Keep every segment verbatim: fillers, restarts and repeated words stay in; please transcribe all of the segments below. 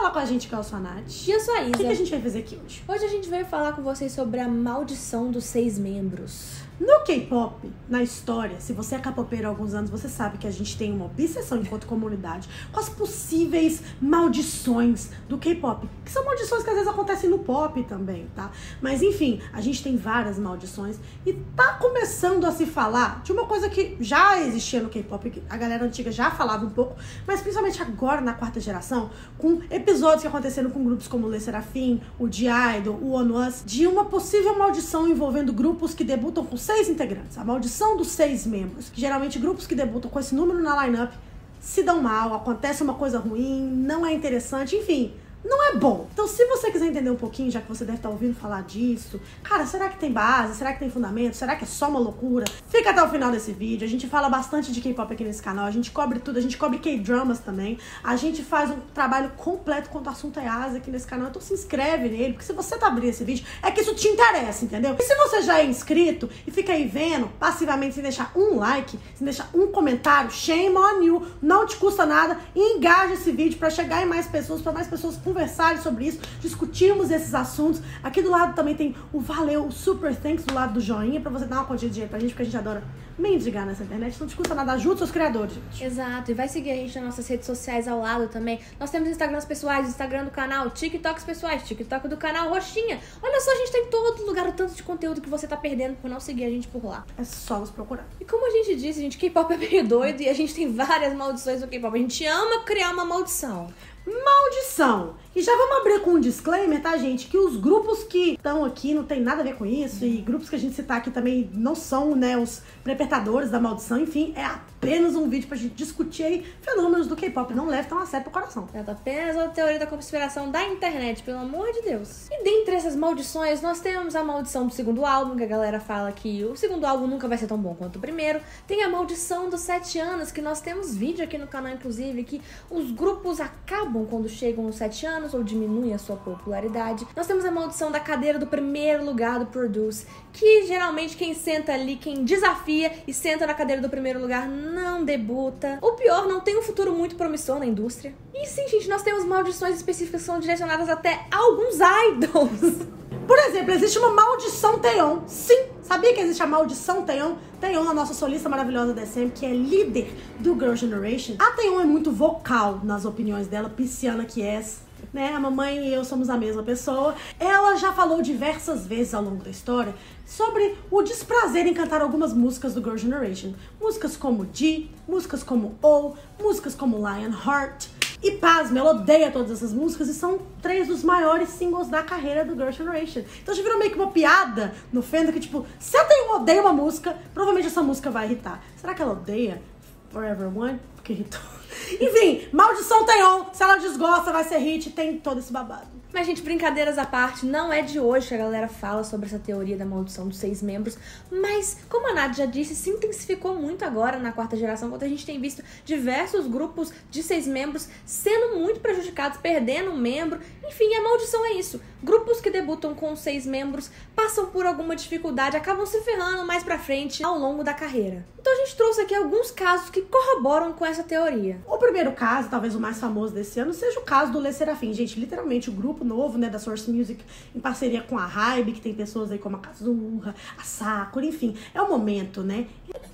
falar com a gente, que eu sou a Nath. E eu sou a Isa. O que, que a gente vai fazer aqui hoje? Hoje a gente veio falar com vocês sobre a maldição dos seis membros. No K-pop, na história, se você é K-popeiro há alguns anos, você sabe que a gente tem uma obsessão enquanto comunidade com as possíveis maldições do K-pop. Que são maldições que às vezes acontecem no pop também, tá? Mas enfim, a gente tem várias maldições e tá começando a se falar de uma coisa que já existia no K-pop, que a galera antiga já falava um pouco, mas principalmente agora na quarta geração, com episódios que aconteceram com grupos como o Le Sserafim, o G-Idol, o On Us, de uma possível maldição envolvendo grupos que debutam com seis integrantes. A maldição dos seis membros. Que geralmente grupos que debutam com esse número na line-up se dão mal, acontece uma coisa ruim, não é interessante, enfim, não é bom. Então, se você quiser entender um pouquinho, já que você deve estar ouvindo falar disso, cara, será que tem base? Será que tem fundamento? Será que é só uma loucura? Fica até o final desse vídeo. A gente fala bastante de K-pop aqui nesse canal. A gente cobre tudo. A gente cobre K-dramas também. A gente faz um trabalho completo quanto ao assunto é Ásia aqui nesse canal. Então se inscreve nele, porque se você tá abrindo esse vídeo, é que isso te interessa, entendeu? E se você já é inscrito e fica aí vendo, passivamente, sem deixar um like, sem deixar um comentário, shame on you, não te custa nada, e engaja esse vídeo pra chegar em mais pessoas, pra mais pessoas conversarem sobre isso, discutirmos esses assuntos. Aqui do lado também tem o valeu, o super thanks do lado do joinha, pra você dar uma quantia de dinheiro pra gente, porque a gente adora mendigar nessa internet. Não te custa nada, ajuda seus criadores, gente. Exato, e vai seguir a gente nas nossas redes sociais ao lado também. Nós temos Instagrams pessoais, Instagram do canal, TikToks pessoais, TikTok do canal Roxinha. Olha só, a gente tá em todo lugar, o tanto de conteúdo que você tá perdendo por não seguir a gente por lá. É só nos procurar. E como a gente disse, gente, K-pop é meio doido e a gente tem várias maldições do K-pop. A gente ama criar uma maldição. Maldição! E já vamos abrir com um disclaimer, tá, gente? Que os grupos que estão aqui não tem nada a ver com isso. E grupos que a gente citar aqui também não são, né, os perpetradores da maldição. Enfim, é apenas um vídeo pra gente discutir aí fenômenos do K-pop. Não leve tão a sério pro coração. É apenas a teoria da conspiração da internet, pelo amor de Deus. E dentre essas maldições, nós temos a maldição do segundo álbum, que a galera fala que o segundo álbum nunca vai ser tão bom quanto o primeiro. Tem a maldição dos sete anos, que nós temos vídeo aqui no canal, inclusive, que os grupos acabam quando chegam aos sete anos ou diminuem a sua popularidade. Nós temos a maldição da cadeira do primeiro lugar do Produce, que geralmente quem senta ali, quem desafia e senta na cadeira do primeiro lugar não debuta. Ou pior, não tem um futuro muito promissor na indústria. E sim, gente, nós temos maldições específicas que são direcionadas até a alguns idols. Por exemplo, existe uma maldição Taeyeon. Sim, sabia que existe a maldição Taeyeon? Taeyeon, a nossa solista maravilhosa da S M, que é líder do Girl Generation. A Taeyeon é muito vocal nas opiniões dela, pisciana que é, né? A mamãe e eu somos a mesma pessoa. Ela já falou diversas vezes ao longo da história sobre o desprazer em cantar algumas músicas do Girl Generation. Músicas como G, músicas como O, músicas como Lionheart. E pasme, ela odeia todas essas músicas e são três dos maiores singles da carreira do Girl Generation. Então já virou meio que uma piada no fandom que, tipo, se a Taeyeon odeia uma música, provavelmente essa música vai irritar. Será que ela odeia Forever One? Porque irritou. Enfim, maldição Taeyeon. Se ela desgosta, vai ser hit, tem todo esse babado. Mas, gente, brincadeiras à parte, não é de hoje que a galera fala sobre essa teoria da maldição dos seis membros, mas, como a Nath já disse, se intensificou muito agora na quarta geração, quando a gente tem visto diversos grupos de seis membros sendo muito prejudicados, perdendo um membro. Enfim, a maldição é isso. Grupos que debutam com seis membros passam por alguma dificuldade, acabam se ferrando mais pra frente ao longo da carreira. Então a gente trouxe aqui alguns casos que corroboram com essa teoria. O primeiro caso, talvez o mais famoso desse ano, seja o caso do Le Sserafim. Gente, literalmente o grupo novo, né, da Source Music, em parceria com a Hybe, que tem pessoas aí como a Kazuha, a Sakura, enfim. É o momento, né?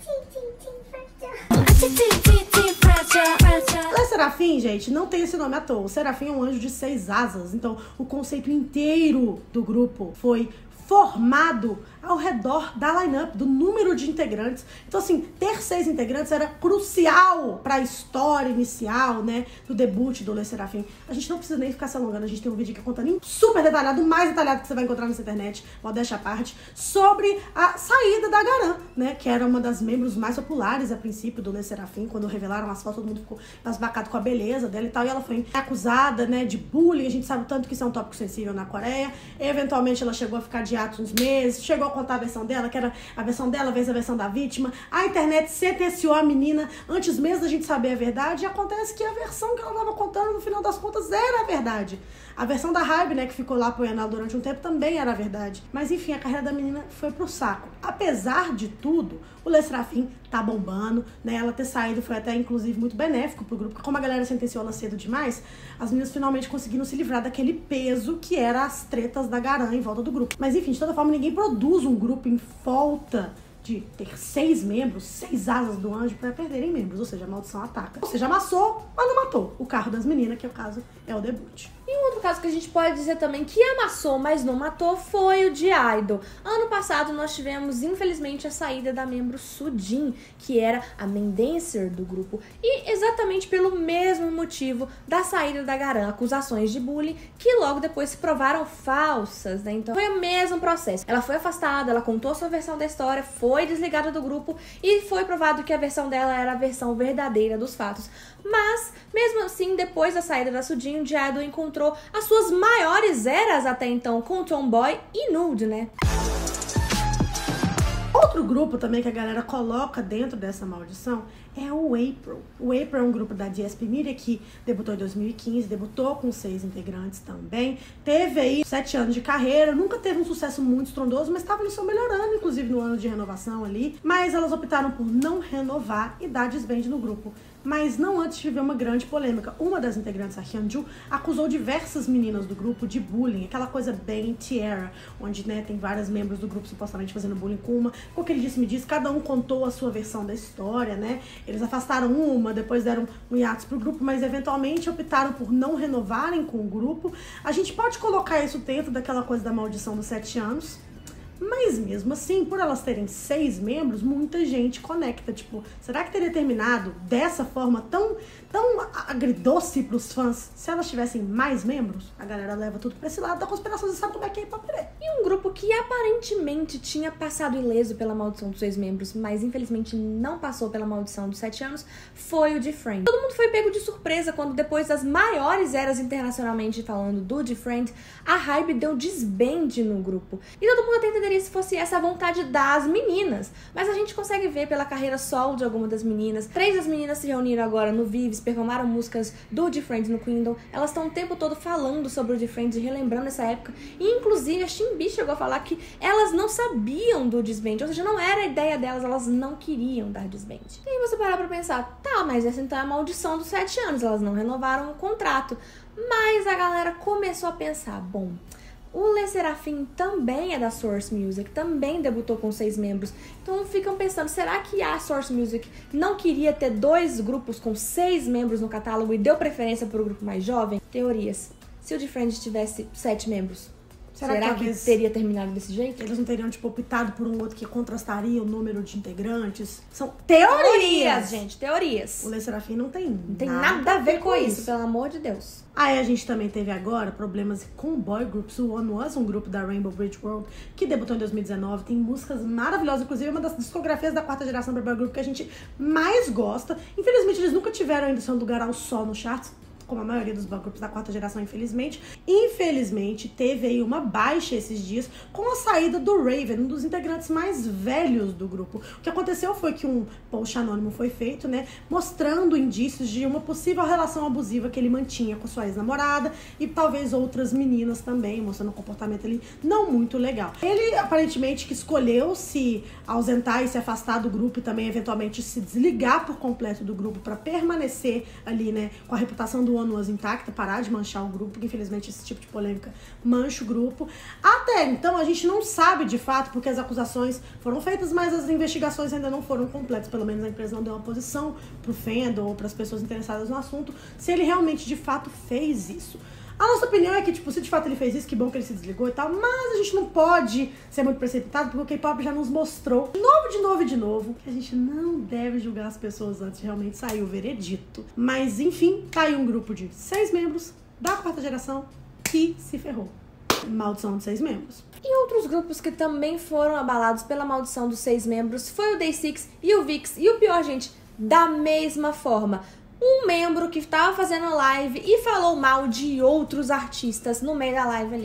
Le Sserafim, gente, não tem esse nome à toa. O Serafim é um anjo de seis asas. Então, o conceito inteiro do grupo foi formado ao redor da line-up, do número de integrantes. Então, assim, ter seis integrantes era crucial para a história inicial, né, do debut do Le Sserafim. A gente não precisa nem ficar se alongando, a gente tem um vídeo aqui contando super detalhado, o mais detalhado que você vai encontrar nessa internet, modéstia à parte, sobre a saída da Garan, né, que era uma das membros mais populares a princípio do Le Sserafim. Quando revelaram as fotos, todo mundo ficou embasbacado com a beleza dela e tal, e ela foi acusada, né, de bullying. A gente sabe tanto que isso é um tópico sensível na Coreia. Eventualmente ela chegou a ficar de atos uns meses, chegou a contar a versão dela, que era a versão dela, vezes a versão da vítima. A internet sentenciou a menina antes mesmo da gente saber a verdade, e acontece que a versão que ela tava contando, no final das contas, era a verdade. A versão da Hybe, né, que ficou lá apoiando ela durante um tempo, também era a verdade. Mas enfim, a carreira da menina foi pro saco. Apesar de tudo, o Le Sserafim tá bombando, né? Ela ter saído foi até, inclusive, muito benéfico pro grupo, porque como a galera sentenciou ela cedo demais, as meninas finalmente conseguiram se livrar daquele peso que era as tretas da Garan em volta do grupo. Mas enfim, de toda forma, ninguém produz um grupo em volta de ter seis membros, seis asas do anjo pra perderem membros, ou seja, a maldição ataca. Ou seja, amassou, mas não matou o carro das meninas, que é o caso é o debut. E um outro caso que a gente pode dizer também que amassou, mas não matou, foi o de Idol. Ano passado nós tivemos, infelizmente, a saída da membro Sujin, que era a main dancer do grupo, e exatamente pelo mesmo motivo da saída da Garan, acusações de bullying, que logo depois se provaram falsas, né? Então foi o mesmo processo. Ela foi afastada, ela contou sua versão da história, foi desligada do grupo e foi provado que a versão dela era a versão verdadeira dos fatos. Mas, mesmo assim, depois da saída da Sujin, o Idol encontrou as suas maiores eras até então com Tomboy e Nude, né? Outro grupo também que a galera coloca dentro dessa maldição é o April. O April é um grupo da D S P Media que debutou em dois mil e quinze, debutou com seis integrantes também. Teve aí sete anos de carreira, nunca teve um sucesso muito estrondoso, mas estava no seu melhor ano, inclusive no ano de renovação ali. Mas elas optaram por não renovar e dar desband no grupo. Mas não antes de viver uma grande polêmica. Uma das integrantes, a Hyunju, acusou diversas meninas do grupo de bullying, aquela coisa bem Tierra, onde, né, tem vários membros do grupo supostamente fazendo bullying com uma. Com o que ele disse, me disse, cada um contou a sua versão da história, né? Eles afastaram uma, depois deram um hiatus pro grupo, mas eventualmente optaram por não renovarem com o grupo. A gente pode colocar isso dentro daquela coisa da maldição dos sete anos. Mas mesmo assim, por elas terem seis membros, muita gente conecta. Tipo, será que teria terminado dessa forma tão, tão agridoce pros fãs se elas tivessem mais membros? A galera leva tudo pra esse lado da conspiração, você sabe como é que é K-pop é. E um grupo que aparentemente tinha passado ileso pela maldição dos seis membros, mas infelizmente não passou pela maldição dos sete anos, foi o D-Friend. Todo mundo foi pego de surpresa quando, depois das maiores eras internacionalmente falando do D-Friend, a Hybe deu disband no grupo. E todo mundo até entenderia se fosse essa a vontade das meninas. Mas a gente consegue ver pela carreira solo de alguma das meninas. Três das meninas se reuniram agora no Vives, performaram músicas do D-Friend no Kingdom. Elas estão o tempo todo falando sobre o D-Friend e relembrando essa época. E inclusive a Shinbi chegou a falar que elas não sabiam do disband, ou seja, não era a ideia delas, elas não queriam dar disband. E aí você parar pra pensar, tá, mas essa então é a maldição dos sete anos, elas não renovaram o contrato. Mas a galera começou a pensar, bom, o Le Sserafim também é da Source Music, também debutou com seis membros. Então ficam pensando, será que a Source Music não queria ter dois grupos com seis membros no catálogo e deu preferência para o grupo mais jovem? Teorias. Se o D-Friend tivesse sete membros, será, será que, que teria terminado desse jeito? Eles não teriam, tipo, optado por um outro que contrastaria o número de integrantes? São teorias, teorias gente, teorias. O Le Sserafim não tem, não tem nada, nada a ver com isso, isso, pelo amor de Deus. Aí a gente também teve agora problemas com boy groups. O One Was, um grupo da Rainbow Bridge World, que debutou em dois mil e dezenove, tem músicas maravilhosas, inclusive é uma das discografias da quarta geração do boy group que a gente mais gosta. Infelizmente eles nunca tiveram ainda seu lugar ao sol no charts, como a maioria dos boy groups da quarta geração, infelizmente. Infelizmente, teve aí uma baixa esses dias com a saída do Raven, um dos integrantes mais velhos do grupo. O que aconteceu foi que um post anônimo foi feito, né, mostrando indícios de uma possível relação abusiva que ele mantinha com sua ex-namorada e talvez outras meninas também, mostrando um comportamento ali não muito legal. Ele, aparentemente, que escolheu se ausentar e se afastar do grupo e também, eventualmente, se desligar por completo do grupo para permanecer ali, né, com a reputação do One Was intacta, parar de manchar o grupo, porque infelizmente esse tipo de polêmica mancha o grupo. Até então a gente não sabe de fato, porque as acusações foram feitas, mas as investigações ainda não foram completas, pelo menos a empresa não deu uma posição pro fandom ou para as pessoas interessadas no assunto, se ele realmente de fato fez isso. A nossa opinião é que, tipo, se de fato ele fez isso, que bom que ele se desligou e tal, mas a gente não pode ser muito precipitado, porque o K-pop já nos mostrou, de novo, de novo e de novo, que a gente não deve julgar as pessoas antes de realmente sair o veredito. Mas, enfim, tá aí um grupo de seis membros da quarta geração que se ferrou. Maldição de seis membros. E outros grupos que também foram abalados pela maldição dos seis membros foi o Day six e o V I X. E o pior, gente, da mesma forma. Um membro que estava fazendo live e falou mal de outros artistas no meio da live ali. O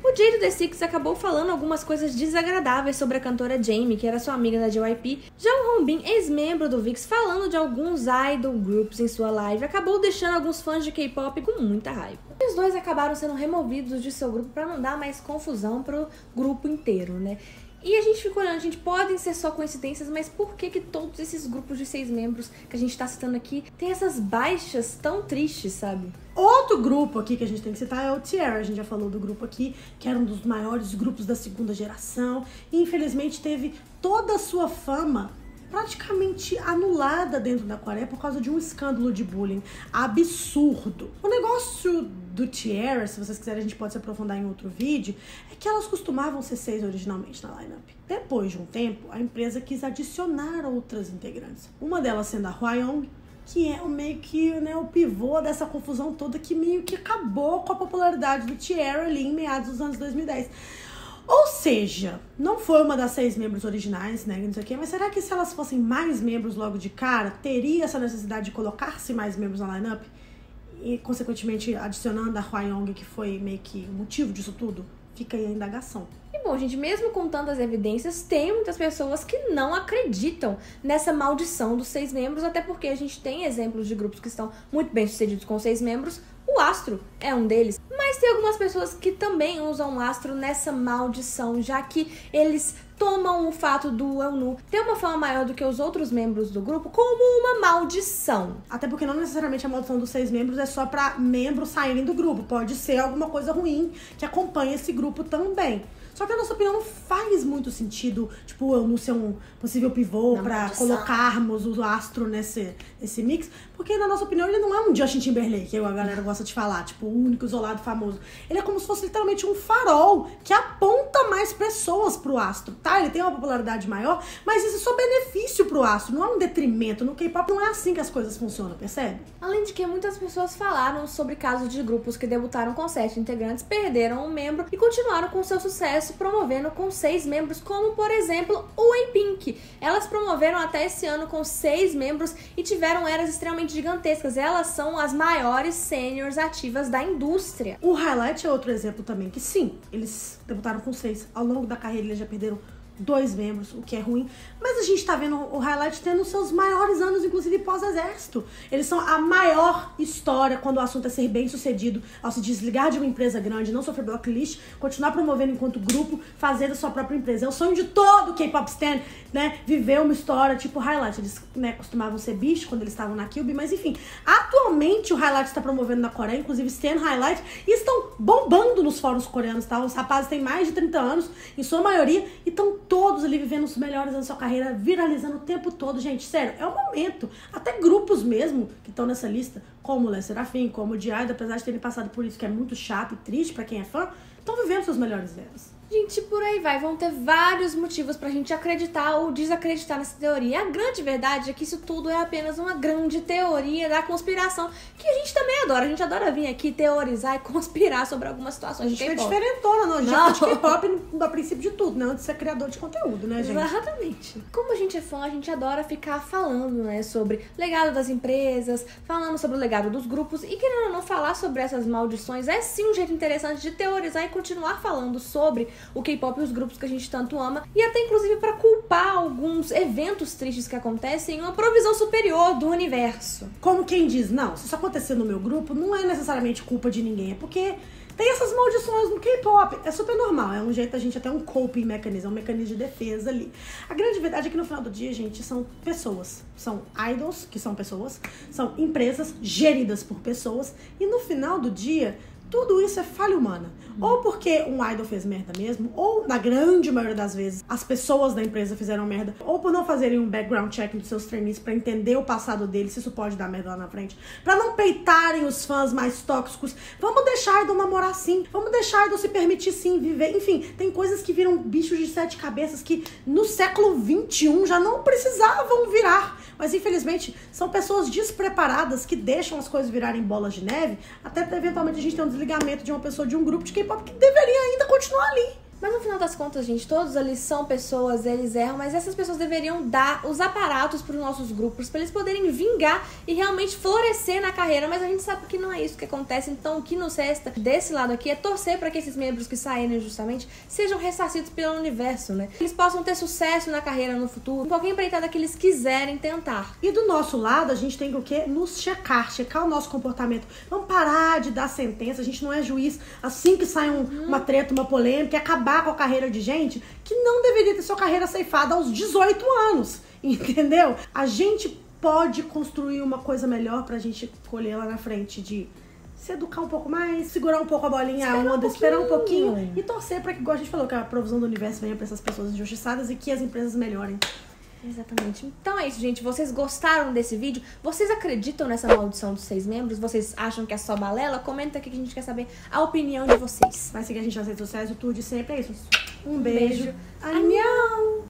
O Jay do The Six acabou falando algumas coisas desagradáveis sobre a cantora Jamie, que era sua amiga da J Y P. Já o Hongbin, ex-membro do V I X, falando de alguns idol groups em sua live, acabou deixando alguns fãs de K-pop com muita raiva. Os dois acabaram sendo removidos de seu grupo para não dar mais confusão pro grupo inteiro, né? E a gente ficou olhando, gente, podem ser só coincidências, mas por que que todos esses grupos de seis membros que a gente tá citando aqui tem essas baixas tão tristes, sabe? Outro grupo aqui que a gente tem que citar é o T-ara. A gente já falou do grupo aqui, que era um dos maiores grupos da segunda geração. E infelizmente teve toda a sua fama praticamente anulada dentro da Coreia por causa de um escândalo de bullying absurdo. O negócio do T-ara, se vocês quiserem a gente pode se aprofundar em outro vídeo, é que elas costumavam ser seis originalmente na lineup. Depois de um tempo, a empresa quis adicionar outras integrantes. Uma delas sendo a Hwayoung, que é o meio que, né, o pivô dessa confusão toda, que meio que acabou com a popularidade do T-ara ali em meados dos anos dois mil e dez. Ou seja, não foi uma das seis membros originais, né, não sei o quê, mas será que se elas fossem mais membros logo de cara, teria essa necessidade de colocar-se mais membros na lineup? E, consequentemente, adicionando a Hwayoung, que foi meio que o motivo disso tudo? Fica aí a indagação. E bom, gente, mesmo com tantas evidências, tem muitas pessoas que não acreditam nessa maldição dos seis membros, até porque a gente tem exemplos de grupos que estão muito bem sucedidos com seis membros. O Astro é um deles, mas tem algumas pessoas que também usam o Astro nessa maldição, já que eles tomam o fato do Eunwoo ter uma fama maior do que os outros membros do grupo como uma maldição. Até porque não necessariamente a maldição dos seis membros é só pra membros saírem do grupo. Pode ser alguma coisa ruim que acompanha esse grupo também. Só que, na nossa opinião, não faz muito sentido, tipo, o Eunwoo ser um possível pivô não, pra colocarmos o Astro nesse, nesse mix. Porque, na nossa opinião, ele não é um Justin Timberlake, que a galera gosta de falar, tipo, o único, isolado, famoso. Ele é como se fosse literalmente um farol que aponta mais pessoas pro Astro, tá? Ele tem uma popularidade maior, mas isso é só benefício pro Astro, não é um detrimento. No K-pop não é assim que as coisas funcionam, percebe? Além de que muitas pessoas falaram sobre casos de grupos que debutaram com sete integrantes, perderam um membro e continuaram com seu sucesso promovendo com seis membros, como por exemplo o A-Pink. Elas promoveram até esse ano com seis membros e tiveram eras extremamente gigantescas. Elas são as maiores seniors ativas da indústria. O Highlight é outro exemplo também, que sim, eles debutaram com seis. Ao longo da carreira eles já perderam dois membros, o que é ruim. Mas a gente tá vendo o Highlight tendo seus maiores anos, inclusive pós-exército. Eles são a maior história quando o assunto é ser bem sucedido, ao se desligar de uma empresa grande, não sofrer blacklist, continuar promovendo enquanto grupo, fazendo a sua própria empresa. É o sonho de todo K-pop stan, né? Viver uma história tipo Highlight. Eles, né, costumavam ser bicho quando eles estavam na Cube, mas enfim. Atualmente o Highlight está promovendo na Coreia, inclusive Stan Highlight, e estão bombando nos fóruns coreanos, tá? Os rapazes têm mais de trinta anos, em sua maioria, e estão todos ali vivendo os melhores anos da sua carreira, viralizando o tempo todo. Gente, sério, é o momento. Até grupos mesmo que estão nessa lista, como o Le Sserafim, como o G-idol, apesar de terem passado por isso, que é muito chato e triste pra quem é fã, estão vivendo seus melhores eras. Gente, por aí vai. Vão ter vários motivos pra gente acreditar ou desacreditar nessa teoria. A grande verdade é que isso tudo é apenas uma grande teoria da conspiração, que a gente também adora. A gente adora vir aqui teorizar e conspirar sobre algumas situações de K-pop. A gente é diferentona, não. A gente é de K-pop a princípio de tudo, né? Antes de ser criador de conteúdo, né, gente? Exatamente. Como a gente é fã, a gente adora ficar falando, né, sobre legado das empresas, falando sobre o legado dos grupos e, querendo ou não, falar sobre essas maldições é sim um jeito interessante de teorizar e continuar falando sobre o K-pop e os grupos que a gente tanto ama, e até inclusive para culpar alguns eventos tristes que acontecem em uma provisão superior do universo. Como quem diz, não, se isso acontecer no meu grupo, não é necessariamente culpa de ninguém, é porque tem essas maldições no K-pop. É super normal, é um jeito a gente até um coping mechanism, um mecanismo de defesa ali. A grande verdade é que no final do dia, gente, são pessoas. São idols, que são pessoas, são empresas geridas por pessoas, e no final do dia, tudo isso é falha humana. Ou porque um idol fez merda mesmo, ou na grande maioria das vezes as pessoas da empresa fizeram merda, ou por não fazerem um background check dos seus trainees pra entender o passado deles, se isso pode dar merda lá na frente, pra não peitarem os fãs mais tóxicos. Vamos deixar idol namorar sim, vamos deixar idol se permitir sim viver. Enfim, tem coisas que viram bichos de sete cabeças que no século vinte e um já não precisavam virar. Mas infelizmente são pessoas despreparadas que deixam as coisas virarem bolas de neve, até eventualmente a gente tem um desligamento de uma pessoa de um grupo de K-pop que deveria ainda continuar ali. Mas no final das contas, gente, todos ali são pessoas, eles erram, mas essas pessoas deveriam dar os aparatos para os nossos grupos, para eles poderem vingar e realmente florescer na carreira, mas a gente sabe que não é isso que acontece, então o que nos resta desse lado aqui é torcer para que esses membros que saírem justamente sejam ressarcidos pelo universo, né? Eles possam ter sucesso na carreira no futuro, em qualquer empreitada que eles quiserem tentar. E do nosso lado, a gente tem que o quê? Nos checar, checar o nosso comportamento. Vamos parar de dar sentença, a gente não é juiz assim que sai um, uhum. uma treta, uma polêmica, e acabar com a carreira de gente que não deveria ter sua carreira ceifada aos dezoito anos, entendeu? A gente pode construir uma coisa melhor pra gente colher lá na frente, de se educar um pouco mais, segurar um pouco a bolinha, a onda, um esperar um pouquinho e torcer pra que, igual a gente falou, que a provisão do universo venha pra essas pessoas injustiçadas e que as empresas melhorem. Exatamente. Então é isso, gente. Vocês gostaram desse vídeo? Vocês acreditam nessa maldição dos seis membros? Vocês acham que é só balela? Comenta aqui que a gente quer saber a opinião de vocês. Vai seguir a gente nas redes sociais, o tour de sempre é isso. Um, Um beijo. beijo. Anhão!